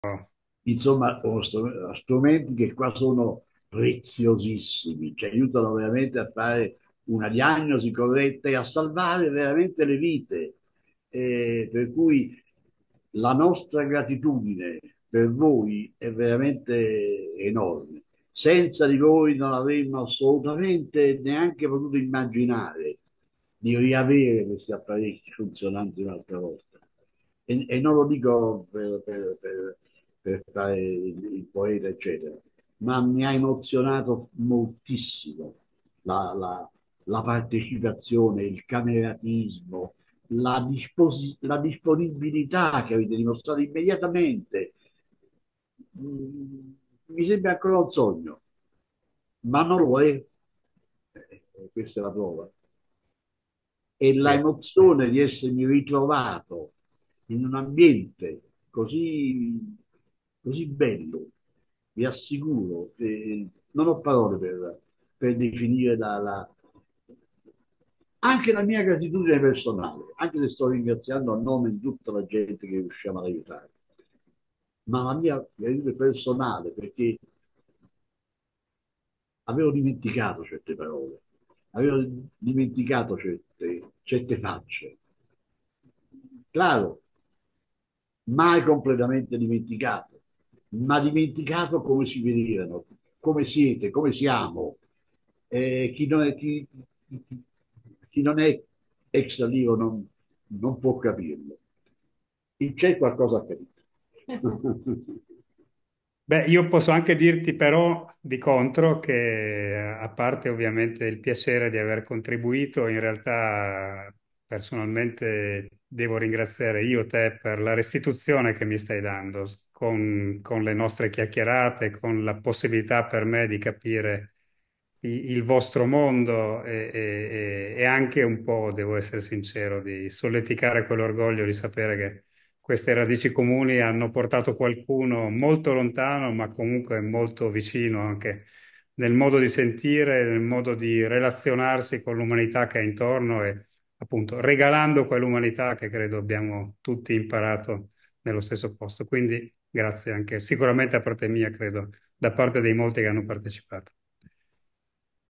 insomma, strumenti che qua sono preziosissimi, ci aiutano veramente a fare una diagnosi corretta e a salvare veramente le vite. Per cui la nostra gratitudine per voi è veramente enorme. Senza di voi non avremmo assolutamente neanche potuto immaginare di riavere questi apparecchi funzionanti un'altra volta. E non lo dico per fare il poeta, eccetera, ma mi ha emozionato moltissimo la partecipazione, il cameratismo, la disponibilità che avete dimostrato immediatamente. Mm, Mi sembra ancora un sogno, ma non lo è. Questa è la prova. E la Sì. emozione di essermi ritrovato in un ambiente così bello, vi assicuro che non ho parole per definire anche la mia gratitudine personale, anche se sto ringraziando a nome di tutta la gente che riusciamo ad aiutare, ma la mia gratitudine personale perché avevo dimenticato certe parole, avevo dimenticato certe facce. Claro, mai completamente dimenticato, ma dimenticato come si vedevano, come siete, come siamo. Chi non è ex allievo non può capirlo. Il c'è qualcosa ha capito. Beh, io posso anche dirti però di contro che, a parte ovviamente il piacere di aver contribuito, in realtà personalmente devo ringraziare io te per la restituzione che mi stai dando con le nostre chiacchierate, con la possibilità per me di capire il vostro mondo e anche un po', devo essere sincero, di solleticare quell'orgoglio di sapere che queste radici comuni hanno portato qualcuno molto lontano, ma comunque molto vicino anche nel modo di sentire, nel modo di relazionarsi con l'umanità che è intorno e appunto regalando quell'umanità che credo abbiamo tutti imparato nello stesso posto. Quindi grazie anche, sicuramente a parte mia, credo, da parte dei molti che hanno partecipato.